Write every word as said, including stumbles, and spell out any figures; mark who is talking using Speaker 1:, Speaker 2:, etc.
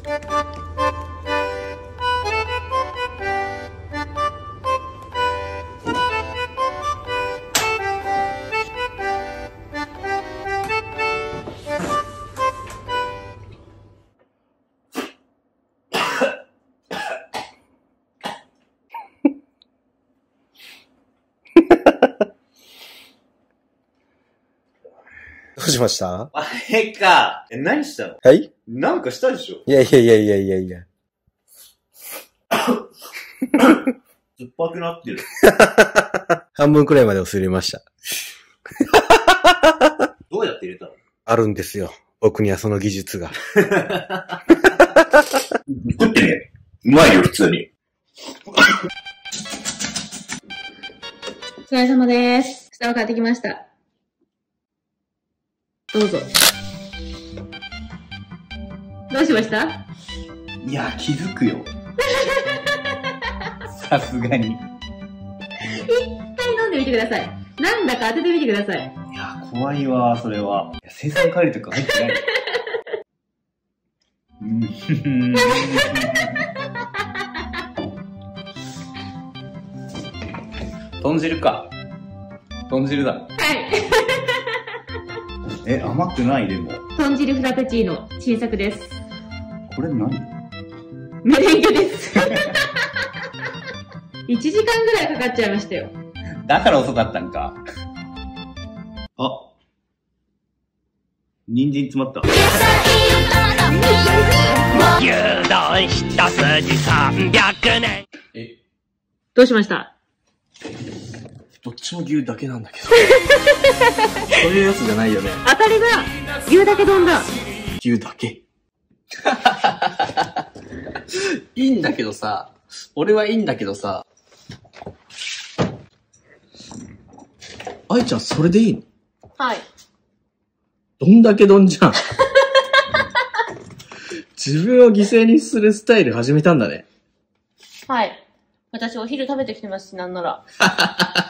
Speaker 1: どうしました？
Speaker 2: あれか。え、何したの？
Speaker 1: はい？
Speaker 2: なんかしたでしょ？
Speaker 1: いやいやいやいやいやいや。
Speaker 2: 酸っぱくなってる。
Speaker 1: 半分くらいまで忘れました。
Speaker 2: どうやって入れたの？
Speaker 1: あるんですよ。僕にはその技術が。
Speaker 2: 食ってね。うまいよ、普通に。
Speaker 3: お疲れ様です。下を買ってきました。どうぞ。どうしました？
Speaker 2: いや、気づくよ。さすがに。
Speaker 3: 一回飲んでみてください。なんだか当ててみてください。
Speaker 2: いや、怖いわ、それは。いや、生産カリとか入ってない。うん。豚汁か。豚汁だ。
Speaker 3: はい。
Speaker 2: え、甘くないでも。
Speaker 3: 豚汁フラペチーノ、新作です。
Speaker 2: これ何？
Speaker 3: メレンゲです。いちじかんぐらいかかっちゃいましたよ。
Speaker 2: だから遅かったんか。あ。人参詰まった。
Speaker 4: 牛丼一筋さんびゃくねん。
Speaker 2: え、
Speaker 3: どうしました？
Speaker 2: どっちも牛だけなんだけど。そういうやつじゃないよね。
Speaker 3: 当たりだ！牛だけ丼だ。
Speaker 2: 牛だけ。
Speaker 5: いいんだけどさ、俺はいいんだけどさ、愛ちゃんそれでいいの？
Speaker 3: はい。
Speaker 5: どんだけ丼じゃん。自分を犠牲にするスタイル始めたんだね。
Speaker 3: はい。私お昼食べてきてますし、なんなら。